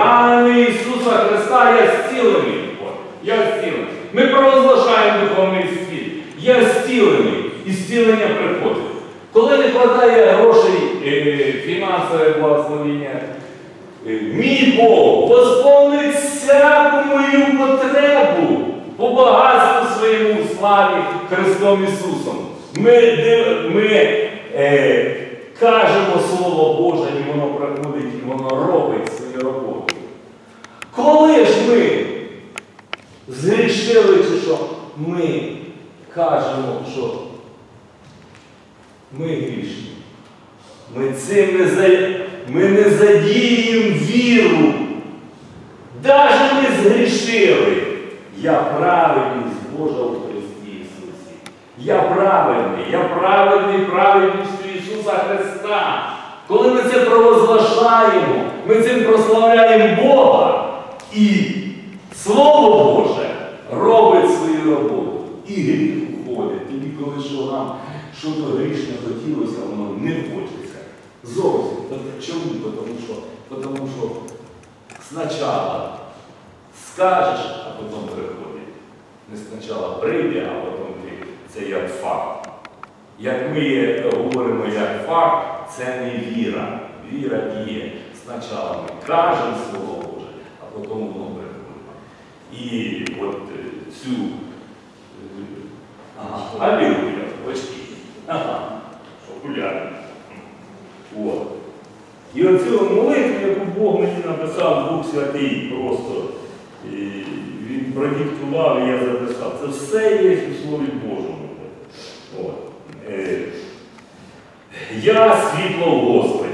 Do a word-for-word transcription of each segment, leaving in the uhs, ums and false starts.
Ранами Ісуса Христа я зцілений. Я зцілений. Ми провозглашаємо духовний зцілення. Я зцілений. І зцілення приходить. Коли не вистачає грошей, фінансове благословення, мій Бог восполнить всяку мою потребу по багатству своєму в славі Христом Ісусом. Ми, ми е, кажемо Слово Боже, і воно приходить, і воно робить свою роботу. Коли ж ми згрішили, чи що ми кажемо, що ми грішні, ми цим не, за... ми не задіємо віру. Навіть ми згрішили. Я праведність Божа у Христі Ісусі. Я праведний, я праведний праведністю Ісуса Христа. Коли ми це провозглашаємо, ми цим прославляємо Бога. І Слово Боже робить свою роботу. І гріх уходить. Тоді, коли що нам щось грішне хотілося, воно не хочеться. Зовсім. Чому? Тому що, тому що спочатку скажеш, а потім приходить. Не спочатку прийде, а потім ти. Це як факт. Як ми говоримо як факт, це не віра. Віра діє. Спочатку ми кажемо Слово Боже, а потім воно приходить. І от цю ага, алілуя, очки. Ага, окуляри. От. І оцю молитву, яку Бог мені написав, Дух Святий просто, і він продиктував, і я записав. Це все є у Слові Божому. От. Е, я світло в Господі.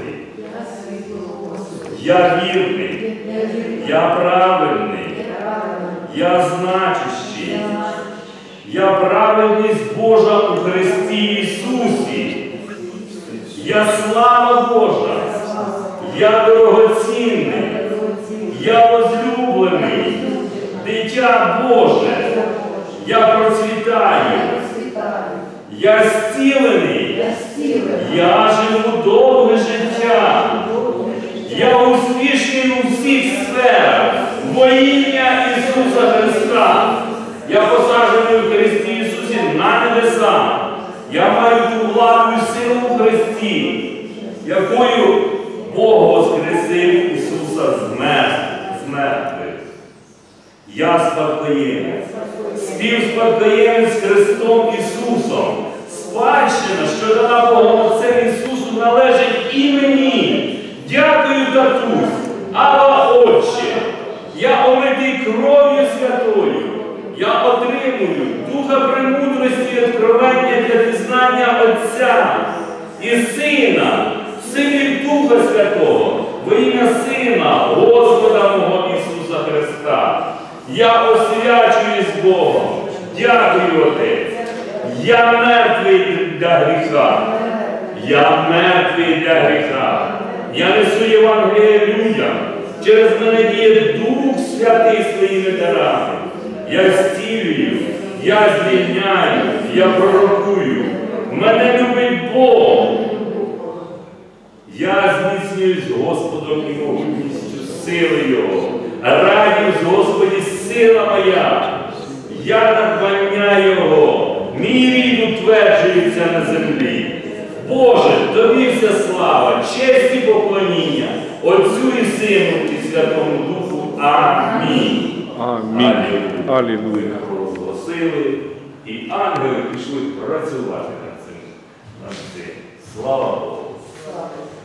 Я вірний. Я правильний. Я значущий. Я праведність Божа у Христі Ісусі. Я слава Божа. Я дорогоцінний. Я возлюблений. Дитя Боже. Я процвітаю. Я зцілений. Я живу довге життя. Я успішний у всіх сферах. Во ім'я Ісуса Христа. Я посаджений у Христі Ісусі на небеса. Я маю ту владу і силу у Христі, якою Бог воскресив Ісуса з мертвих. Я спадкоємець. Співспадкоємець з Христом Ісусом. Спадщина, що дана Богом Отцем Ісусу, належить і мені. Дякую, татусь. Абба, Отче, я омитий кров'ю святою. Я отримую духа премудрості і откровення для пізнання Отця і Сина, Синів Духа Святого, во ім'я Сина, Господа мого Ісуса Христа. Я освячуюсь Богом. Дякую, Отець. Я мертвий для гріха. Я мертвий для гріха. Я несу Євангеліє людям. Через мене діє Дух Святий своїми дарами. Я зцілюю, я звільняю, я пророкую. Мене любить Бог. Я зміцнююсь Господом і могутністю сили Його. Радіюсь, Господі, сила моя. Я надбання Його. Мій рід утверджується на землі. Боже, Тобі вся слава, честь і поклоніння, Отцю і Сину і Святому Духу. Амінь. Амінь. Алілуя. Розголосили, і ангели пішли працювати над цим. Слава Богу.